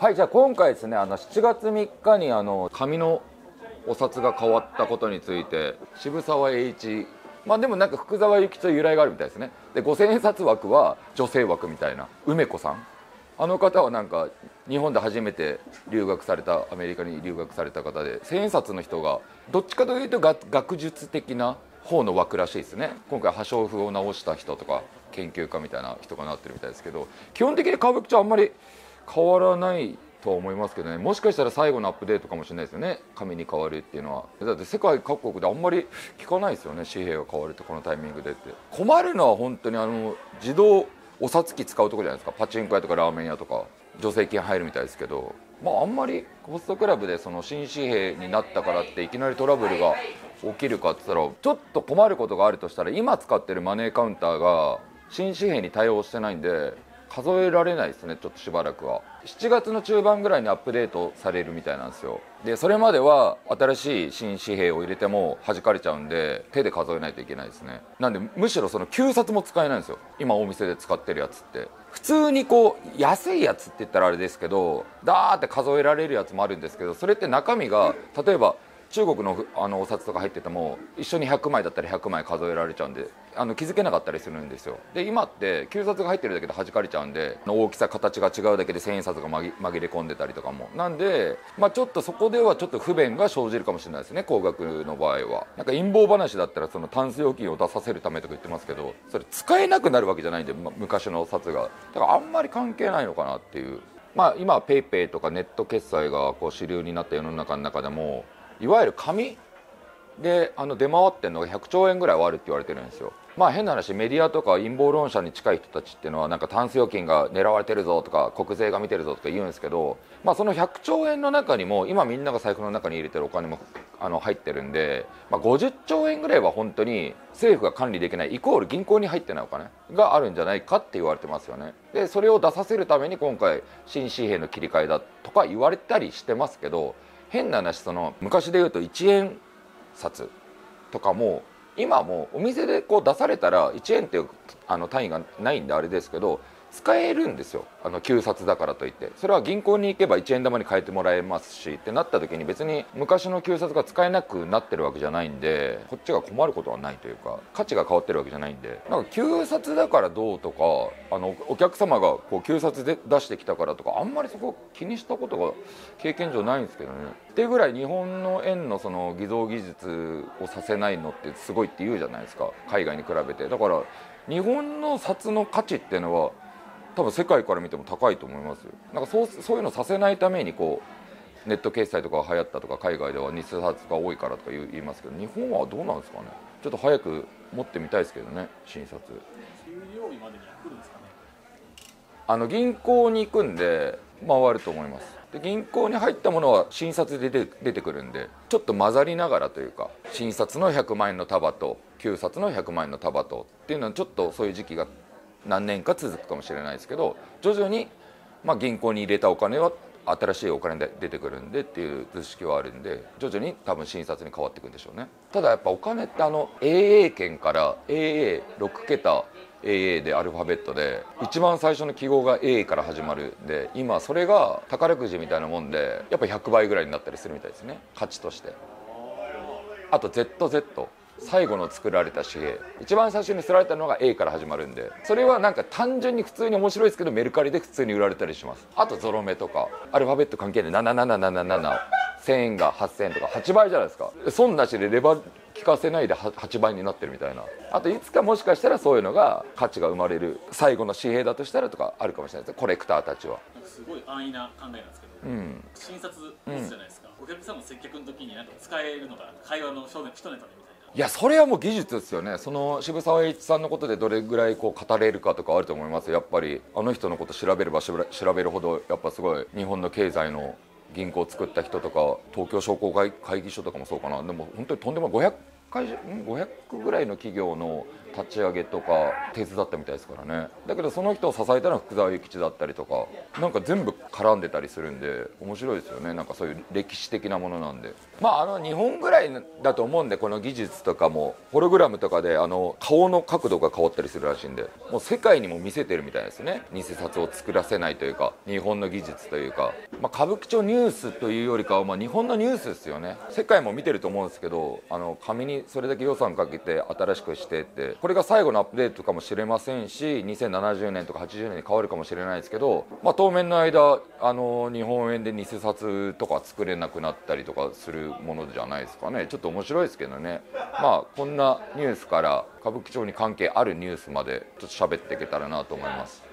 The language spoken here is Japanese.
はい、じゃあ今回ですね、7月3日に紙のお札が変わったことについて、渋沢栄一、まあでもなんか福沢諭吉と由来があるみたいですね。で、5000円札枠は女性枠みたいな、梅子さん、あの方はなんか日本で初めて留学された、アメリカに留学された方で、千円札の人がどっちかというと学術的な方の枠らしいですね。今回破傷風を治した人とか研究家みたいな人がなってるみたいですけど、基本的に歌舞伎町あんまり変わらないとは思いますけどね。もしかしたら最後のアップデートかもしれないですよね、紙に変わるっていうのは。だって世界各国であんまり聞かないですよね、紙幣が変わるってこのタイミングでって。困るのは本当に自動お札機使うとこじゃないですか。パチンコ屋とかラーメン屋とか助成金入るみたいですけど、まああんまりホストクラブでその新紙幣になったからっていきなりトラブルが起きるかって言ったら、ちょっと困ることがあるとしたら、今使ってるマネーカウンターが新紙幣に対応してないんで数えられないですね、ちょっとしばらくは。7月の中盤ぐらいにアップデートされるみたいなんですよ。でそれまでは新しい新紙幣を入れても弾かれちゃうんで、手で数えないといけないですね。なんでむしろその旧札も使えないんですよ、今お店で使ってるやつって。普通にこう安いやつって言ったらあれですけど、ダーって数えられるやつもあるんですけど、それって中身が例えば中国のお札とか入ってても一緒に100枚だったら100枚数えられちゃうんで、気づけなかったりするんですよ。で今って旧札が入ってるだけで弾かれちゃうんで、大きさ形が違うだけで千円札が紛れ込んでたりとかもなんで、まあ、ちょっとそこではちょっと不便が生じるかもしれないですね、高額の場合は。なんか陰謀話だったらそのタンス預金を出させるためとか言ってますけど、それ使えなくなるわけじゃないんで、昔の札が。だからあんまり関係ないのかなっていう。まあ今ペイペイとかネット決済がこう主流になった世の中の中でも、いわゆる紙で出回ってるのが100兆円ぐらいはあるって言われてるんですよ。まあ変な話、メディアとか陰謀論者に近い人たちっていうのはなんかタンス預金が狙われてるぞとか国税が見てるぞとか言うんですけど、まあその100兆円の中にも今みんなが財布の中に入れてるお金も入ってるんで、まあ、50兆円ぐらいは本当に政府が管理できないイコール銀行に入ってないお金があるんじゃないかって言われてますよね。でそれを出させるために今回新紙幣の切り替えだとか言われたりしてますけど、変な話、その昔でいうと1円札とかも今もお店でこう出されたら1円っていう単位がないんであれですけど、使えるんですよ、旧札だからといって。それは銀行に行けば1円玉に変えてもらえますしってなった時に、別に昔の旧札が使えなくなってるわけじゃないんで、こっちが困ることはないというか、価値が変わってるわけじゃないんで、なんか旧札だからどうとかお客様がこう旧札で出してきたからとか、あんまりそこ気にしたことが経験上ないんですけどね。っていうぐらい日本の円のその偽造技術をさせないのってすごいって言うじゃないですか、海外に比べて。だから日本の札の価値っていうのは多分世界から見ても高いと思いますよ。なんかそういうのさせないためにこうネット決済とかが流行ったとか、海外では偽札が多いからとか言いますけど、日本はどうなんですかね。ちょっと早く持ってみたいですけどね、新札。 給料日までには来るんですかね。 銀行に行くんで回ると思います。で銀行に入ったものは新札で出てくるんで、ちょっと混ざりながらというか、新札の100万円の束と旧札の100万円の束とっていうのはちょっとそういう時期が何年か続くかもしれないですけど、徐々に銀行に入れたお金は新しいお金で出てくるんでっていう図式はあるんで、徐々に多分新札に変わっていくんでしょうね。ただやっぱお金って AA 券から AA6 桁 AA でアルファベットで一番最初の記号が A から始まるんで、今それが宝くじみたいなもんでやっぱ100倍ぐらいになったりするみたいですね、価値として。あと ZZ、最後の作られた紙幣、一番最初に刷られたのが A から始まるんで、それはなんか単純に普通に面白いですけど、メルカリで普通に売られたりします。あとゾロ目とかアルファベット関係で7777、1000円が8000円とか8倍じゃないですか。損なしでレバー効かせないで8倍になってるみたいな。あといつかもしかしたらそういうのが価値が生まれる最後の紙幣だとしたらとかあるかもしれないです、コレクターたちは。 すごい安易な考えなんですけど、新札持つじゃないですか、お客さんの接客の時になんか使えるのが会話の一ネタみたいな。 いやそれはもう技術ですよね。その渋沢栄一さんのことでどれぐらいこう語れるかとかあると思います。やっぱりあの人のこと調べれば調べるほど、やっぱすごい日本の経済の銀行を作った人とか、東京商工会議所とかもそうかな。でも本当にとんでも500 会社500ぐらいの企業の立ち上げとか手伝ったみたいですからね。だけどその人を支えたのは福沢諭吉だったりとか、なんか全部絡んでたりするんで面白いですよね。なんかそういう歴史的なものなんで、日本ぐらいだと思うんで、この技術とかもホログラムとかで顔の角度が変わったりするらしいんで、もう世界にも見せてるみたいですね。偽札を作らせないというか、日本の技術というか、歌舞伎町ニュースというよりかは、日本のニュースですよね。世界も見てると思うんですけど、紙にそれだけ予算かけて新しくしてって、これが最後のアップデートかもしれませんし、2070年とか80年に変わるかもしれないですけど、当面の間日本円で偽札とか作れなくなったりとかするものじゃないですかね。ちょっと面白いですけどね。こんなニュースから歌舞伎町に関係あるニュースまでちょっと喋っていけたらなと思います。